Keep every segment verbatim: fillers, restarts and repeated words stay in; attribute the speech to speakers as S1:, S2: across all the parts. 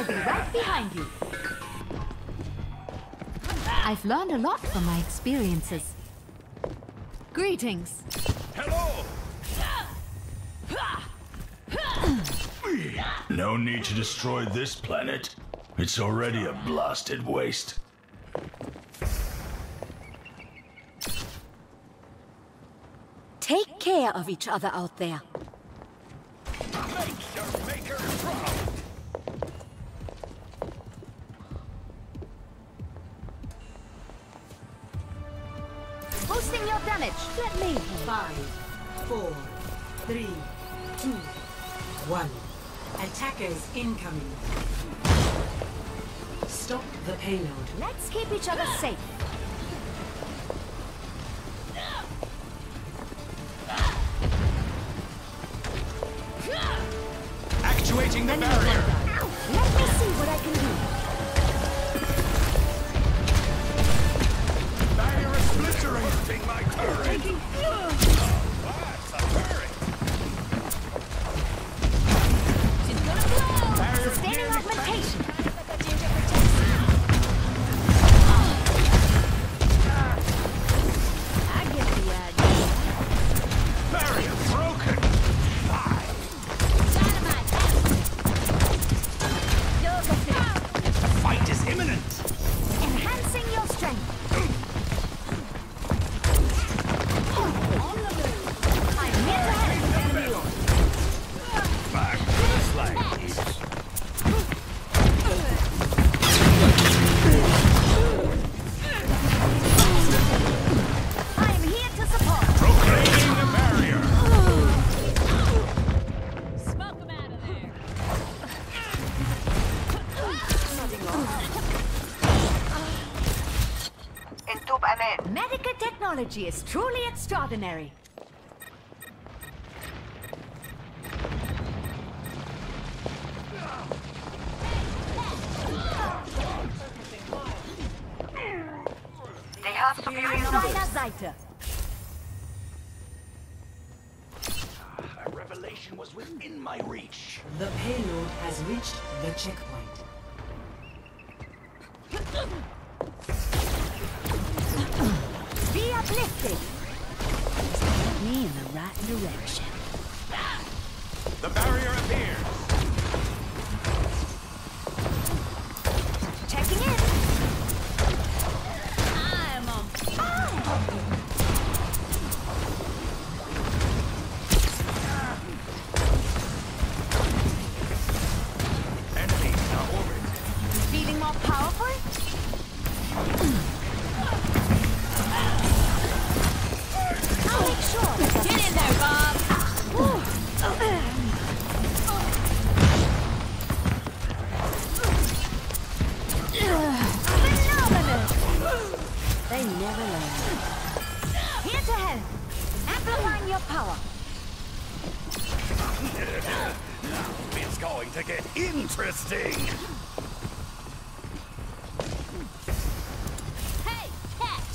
S1: I'll be right behind you. I've learned a lot from my experiences. Greetings.
S2: Hello! No need to destroy this planet. It's already a blasted waste.
S1: Take care of each other out there.
S2: Make your maker proud!
S1: Boosting your damage. Let me.
S3: Five, four, three, two, one. Attackers incoming. Stop the payload.
S1: Let's keep each other safe.
S2: Actuating the barrier!
S1: Let me see what I can do.
S2: Barrier is splintering! My turret! That's a turret!
S1: She's gonna blow.
S2: Barrier
S1: Sustaining
S2: nearly
S1: augmentation. I get the idea.
S2: Barrier broken! Five!
S1: Dynamite.
S2: Fight is imminent!
S1: Enhancing your strength. I'm here to help you.
S2: Back to the slaves!
S1: I am here to support.
S2: Proclaiming the barrier!
S1: Smoke them out of there. Medical technology is truly extraordinary.
S4: They have superior
S1: Auf
S4: numbers.
S1: deiner Seite.
S2: A revelation was within my reach.
S3: The payload has reached the checkpoint.
S1: Be uplifted. Get me in the right direction.
S2: The barrier appears.
S1: Checking in. I'm on fire.
S2: Enemies in orbit.
S1: Feeling more powerful? I'll make sure. Get in there, Bob. Phenomenal. They never learn. Here to help. Amplifying your power.
S2: It's going to get interesting.
S1: Hey, catch.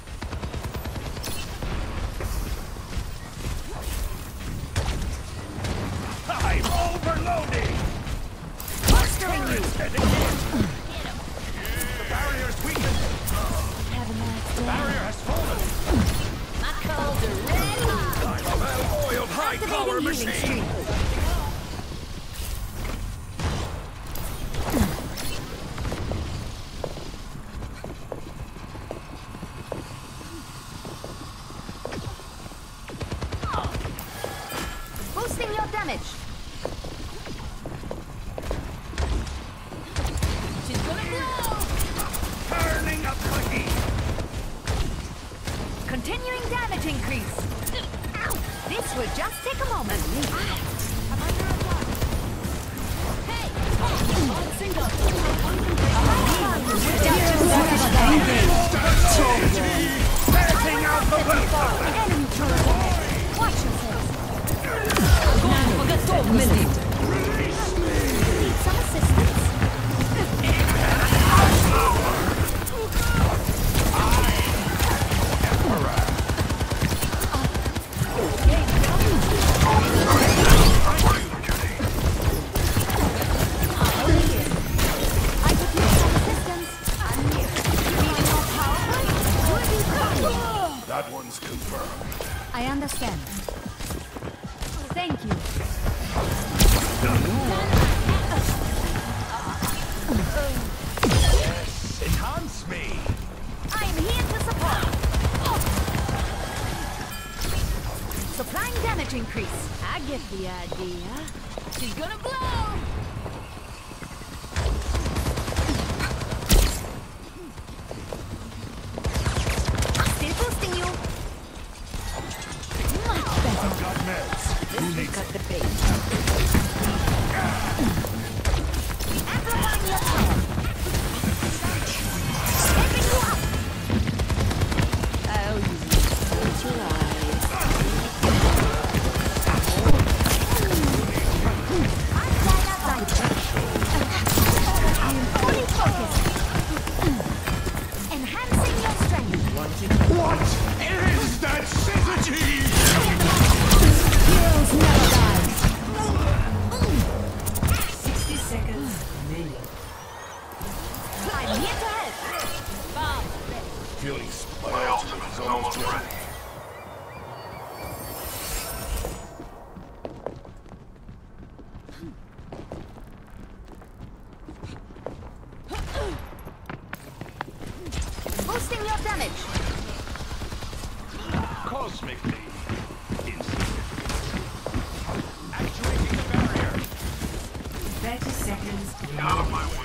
S2: I'm overloading.
S1: Clustering you.
S2: It's heading in. The barrier's weakened.
S1: Have a nice day.
S2: Barrier has fallen.
S1: My codes are ready.
S2: I'm a well-oiled high-power
S1: Activating healing
S2: machine.
S1: stream. Boosting your damage. She's gonna blow.
S2: Turning up the heat.
S1: Continuing damage increase. This will just take a moment. I'm under attack. Hey! On single.
S2: Setting out the welcome.
S1: Enemy turret ahead. Watch yourselves. Need some assistance? understand. Thank you.
S2: Yes, enhance me.
S1: I am here to support. Supplying damage increase. I get the idea. She's gonna blow. Still boosting you. Much better.
S2: I've got meds. Who needs
S1: Cut
S2: it?
S1: the bait. Amplifying your power. Stepping you up. Oh, you close your eyes. I'm right outside. I am fully focused. Enhancing your strength.
S2: What is that syzygy?
S1: Heroes never die.
S3: sixty seconds remaining.
S1: I'm here to help. Bomb.
S2: Feeling my ultimate is almost ready.
S1: Boosting your damage.
S2: Cosmically insignificant. Actuating the barrier.
S3: thirty seconds remaining.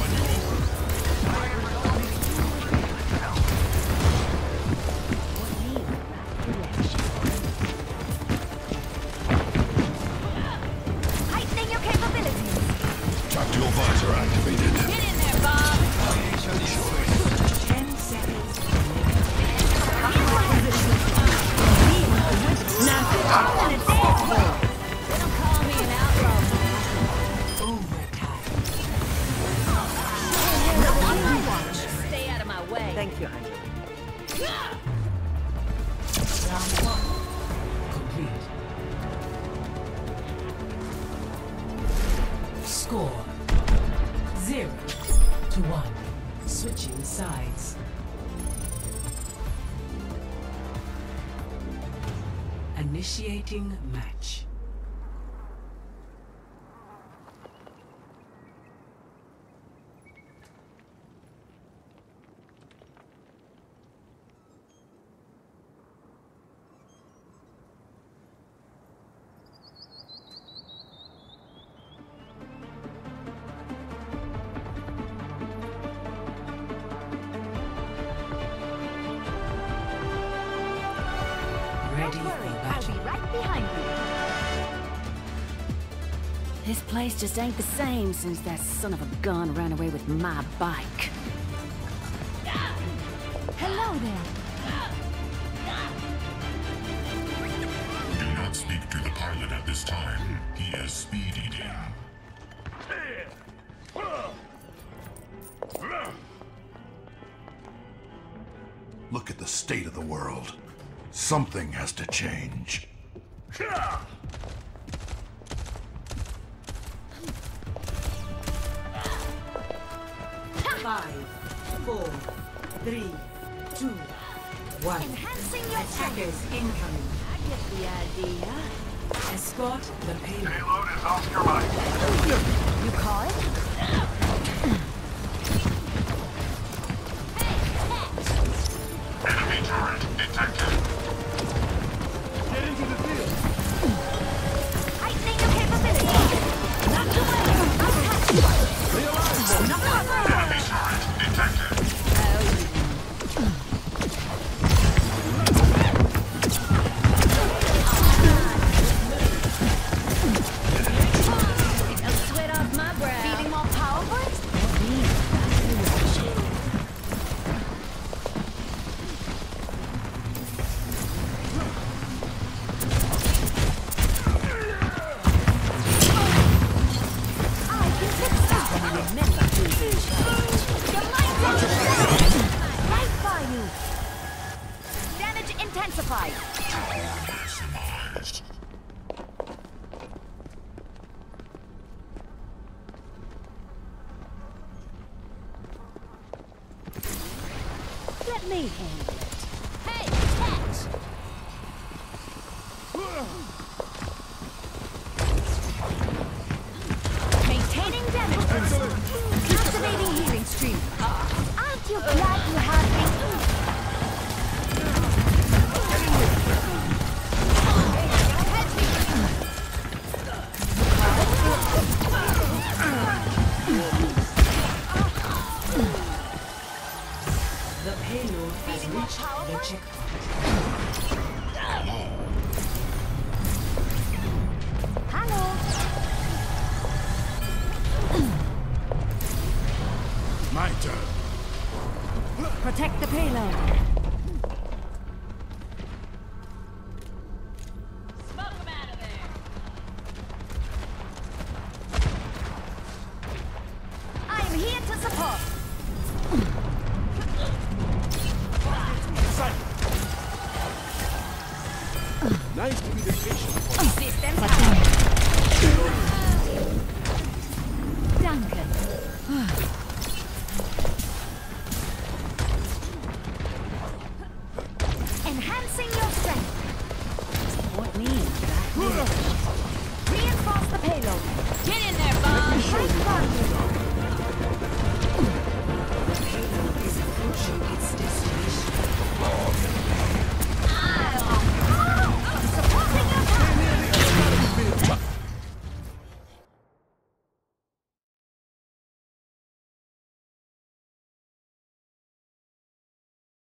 S1: Heightening your capabilities.
S2: Tactical visor activated.
S1: Get in there, Bob.
S3: ten seconds remaining.
S1: They don't call me an outlaw.
S3: Overtime.
S1: Not on my watch. Stay out of my way.
S5: Thank you, Angela.
S3: Round one. Complete. Score. Zero to one. Switching sides. Initiating match. Ready
S1: Don't
S3: for
S1: worry, I'll
S3: battle.
S1: be right behind you.
S5: This place just ain't the same since that son of a gun ran away with my bike.
S1: Hello there.
S6: Do not speak to the pilot at this time. He is speed eating.
S7: Look at the state of the world. Something has to change.
S3: Five, four, three, two, one.
S1: Enhancing your strength.
S3: Attackers incoming.
S1: I get the idea.
S3: Escort the payload.
S2: Payload is Oscar Mike.
S1: You call it?
S6: Enemy turret detected.
S2: Get into the field.
S1: Heightening your capabilities. Not to worry. I'll catch you. Not to worry.
S6: Enemy turret detected.
S1: Don't sweat off my brow. Feeling more powerful? I can fix that. Remember to Your mind right by you. Damage intensified.
S6: Maximized.
S1: Let me handle it. Hey, catch! Maintaining damage boost. Activating healing stream. Aren't you glad you have me?
S3: The payload has reached the checkpoint.
S1: Hello.
S2: My turn.
S1: Protect the payload.
S5: Smoke him out of there.
S1: I am here to support.
S2: Nice to be the fish.